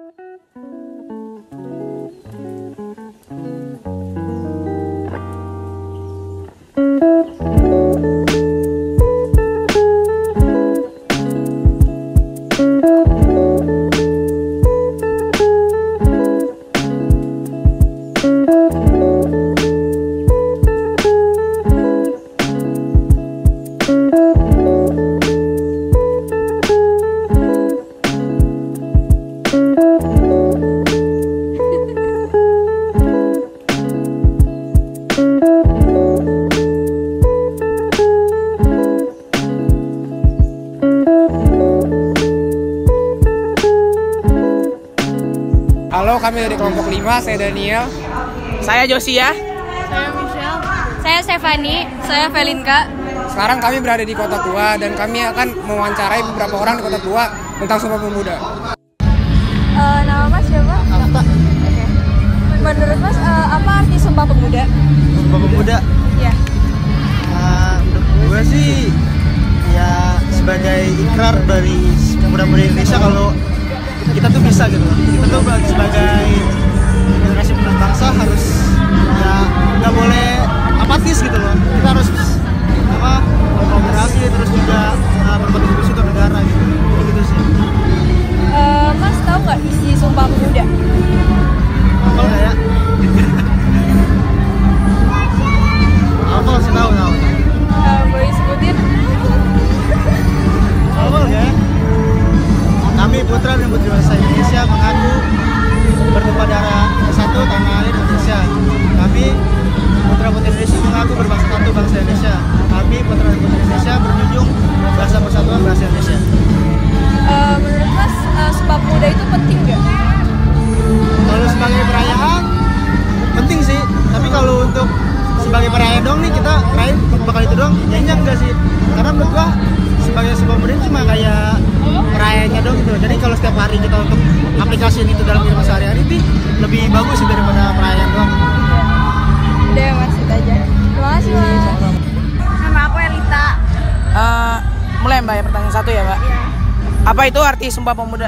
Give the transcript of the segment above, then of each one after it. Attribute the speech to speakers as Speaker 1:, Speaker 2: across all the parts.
Speaker 1: Halo, kami dari kelompok 5, saya Daniel.
Speaker 2: Saya Josia.
Speaker 3: Saya Michelle. Saya Stefani. Saya Velinka.
Speaker 1: Sekarang kami berada di Kota Tua dan kami akan mewawancarai beberapa orang di Kota Tua tentang Sumpah Pemuda.
Speaker 3: Nama Mas siapa?
Speaker 4: Apa?
Speaker 3: Oke. Menurut Mas, apa arti Sumpah Pemuda?
Speaker 4: Sumpah Pemuda?
Speaker 3: Iya.
Speaker 4: Menurut gue sih ya sebagai ikrar dari pemuda-pemuda Indonesia kalau kita tuh bisa gitu. Kita tuh sebagai generasi penerus bangsa harus ya nggak boleh apatis gitu loh. Kita harus berkolaborasi terus juga berkontribusi untuk negara gitu. Gitu sih.
Speaker 3: Mas tahu nggak isi Sumpah Pemuda?
Speaker 4: Apa nggak ya? Apa sih tahu?
Speaker 3: Boleh sebutin?
Speaker 4: Apa ya? Kami putra dan putri bangsa Indonesia mengaku bertumpah darah satu tanah air Indonesia. Kami putra putri Indonesia mengaku berbangsa satu bangsa Indonesia. Kami putra dan putri Indonesia berjunjung bahasa persatuan bangsa Indonesia.
Speaker 3: Menurut Mas, Sumpah Pemuda itu penting nggak?
Speaker 4: Kalau sebagai perayaan penting sih. Tapi kalau untuk sebagai perayaan dong nih kita rayain bakal itu dong, ya enggak sih. Karena menurut gua sebagai sebuah pemuda cuma kayak perayaannya dong gitu. Jadi kalau setiap hari kita untuk aplikasiin itu dalam kehidupan sehari-hari itu lebih bagus sih daripada perayaan doang.
Speaker 3: Udah Mas, itu aja. Terima kasih Mas. Nama aku Elita.
Speaker 2: Mulai Mbak ya, pertanyaan satu ya Mbak. Apa itu arti Sumpah Pemuda?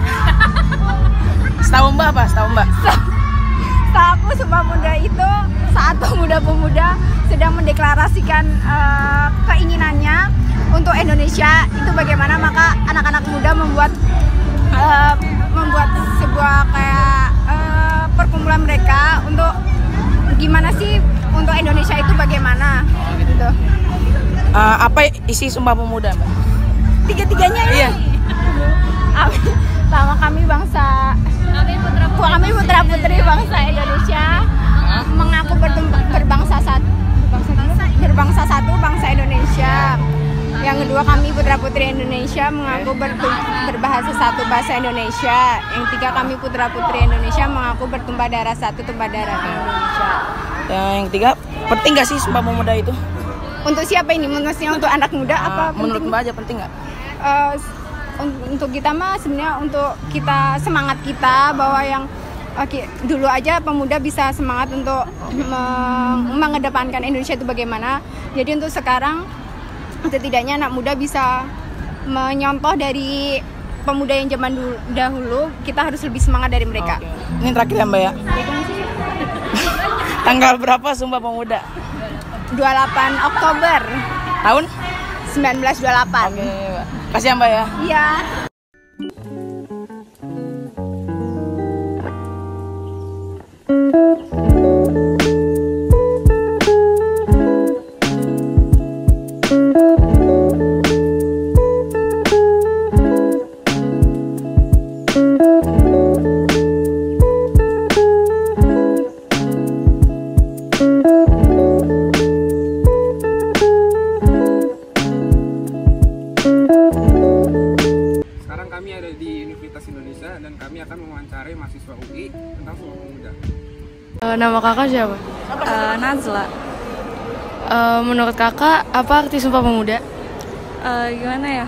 Speaker 2: Setahu Mbak apa? Setahu Mbak?
Speaker 3: Setahu aku Sumpah Pemuda itu saat pemuda-pemuda sedang mendeklarasikan keinginannya untuk Indonesia itu bagaimana, maka anak-anak muda membuat sebuah kayak perkumpulan mereka untuk gimana sih untuk Indonesia itu bagaimana gitu.
Speaker 2: Apa isi Sumpah Pemuda Mbak?
Speaker 3: Tiga-tiganya ini.
Speaker 2: Iya.
Speaker 3: Sama kami putra-putri bangsa Indonesia mengaku berbangsa satu bangsa Indonesia. Yang kedua, kami putra-putri Indonesia mengaku berbahasa satu bahasa Indonesia. Yang tiga, kami putra-putri Indonesia mengaku bertumpah darah satu tumpah darah Indonesia.
Speaker 2: Yang ketiga, penting nggak sih Sumpah Pemuda itu?
Speaker 3: Untuk siapa ini? Maksudnya untuk anak muda apa?
Speaker 2: Menurut Mbak aja penting nggak?
Speaker 3: Untuk kita mah sebenarnya untuk kita semangat kita bahwa yang dulu aja pemuda bisa semangat untuk mengedepankan Indonesia itu bagaimana. Jadi untuk sekarang setidaknya anak muda bisa menyontoh dari pemuda yang zaman dahulu. Kita harus lebih semangat dari mereka.
Speaker 2: Ini terakhir ya Mbak ya. Tanggal berapa Sumpah Pemuda?
Speaker 3: 28 Oktober
Speaker 2: Tahun?
Speaker 3: 1928.
Speaker 2: Oke Mbak. Kasih ya Mbak ya.
Speaker 3: Iya.
Speaker 1: Kami ada di Universitas Indonesia dan kami akan mewawancarai mahasiswa UI tentang Sumpah Pemuda.
Speaker 5: Nama kakak siapa?
Speaker 3: Nazla.
Speaker 5: Menurut kakak apa arti Sumpah Pemuda?
Speaker 3: Gimana ya?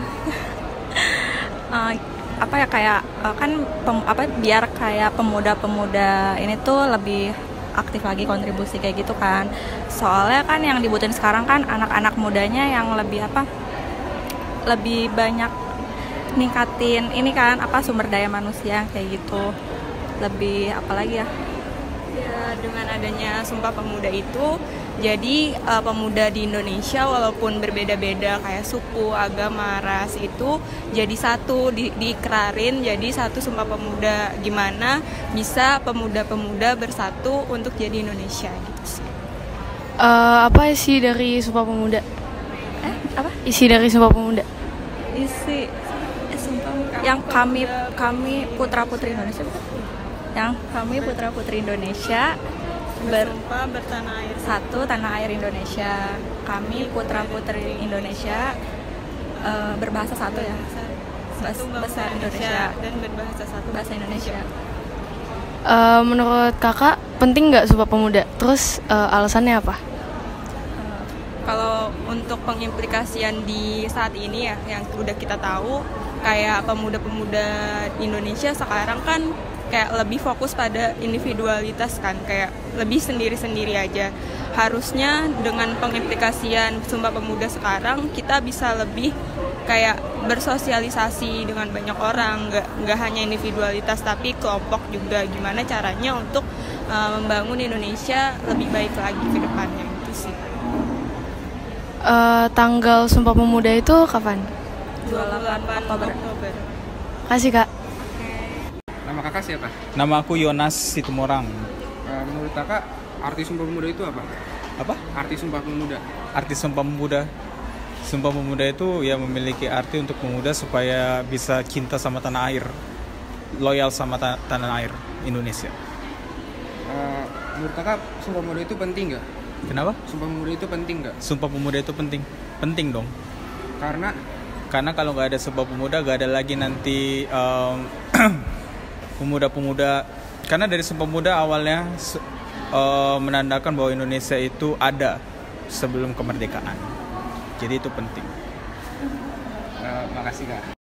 Speaker 3: Apa ya kayak kan biar kayak pemuda-pemuda ini tuh lebih aktif lagi kontribusi kayak gitu kan. Soalnya kan yang dibutuhin sekarang kan anak-anak mudanya yang lebih lebih banyak
Speaker 6: ningkatin ini kan sumber daya manusia kayak gitu. Lebih apalagi ya? Ya, dengan adanya Sumpah Pemuda itu, jadi pemuda di Indonesia walaupun berbeda-beda kayak suku, agama, ras itu jadi satu, diikrarin jadi satu Sumpah Pemuda. Gimana bisa pemuda-pemuda bersatu untuk jadi Indonesia gitu sih.
Speaker 5: Apa isi dari Sumpah Pemuda?
Speaker 6: Apa?
Speaker 5: Isi dari Sumpah Pemuda?
Speaker 6: Isi Sumpah yang kami putra-putri Indonesia, bukan? Yang kami putra-putri Indonesia bersumpah bertanah air satu, tanah air Indonesia. Kami putra-putri Indonesia berbahasa satu ya, bahasa Indonesia dan berbahasa satu, bahasa Indonesia.
Speaker 5: Menurut kakak penting nggak Sumpah Pemuda? Terus alasannya apa?
Speaker 6: Kalau untuk pengimplikasian di saat ini ya, yang udah kita tahu, kayak pemuda-pemuda Indonesia sekarang kan kayak lebih fokus pada individualitas kan, kayak lebih sendiri-sendiri aja. Harusnya dengan pengimplikasian Sumpah Pemuda sekarang kita bisa lebih kayak bersosialisasi dengan banyak orang, nggak hanya individualitas tapi kelompok juga. Gimana caranya untuk membangun Indonesia lebih baik lagi ke depannya itu sih.
Speaker 5: Tanggal Sumpah Pemuda itu kapan?
Speaker 6: 28 Oktober.
Speaker 5: Kasih kak.
Speaker 1: Nama kakak siapa?
Speaker 7: Nama aku Yonas Situmorang.
Speaker 1: Menurut kakak arti Sumpah Pemuda itu apa?
Speaker 7: Apa?
Speaker 1: Arti Sumpah Pemuda.
Speaker 7: Arti Sumpah Pemuda. Sumpah Pemuda itu ya memiliki arti untuk pemuda supaya bisa cinta sama tanah air, loyal sama tanah air Indonesia.
Speaker 1: Menurut kakak Sumpah Pemuda itu penting nggak?
Speaker 7: Kenapa?
Speaker 1: Sumpah Pemuda itu penting nggak?
Speaker 7: Sumpah Pemuda itu penting. Penting dong.
Speaker 1: Karena
Speaker 7: kalau nggak ada Sumpah Pemuda, nggak ada lagi nanti pemuda-pemuda. Karena dari Sumpah Pemuda awalnya menandakan bahwa Indonesia itu ada sebelum kemerdekaan. Jadi itu penting.
Speaker 1: makasih kak.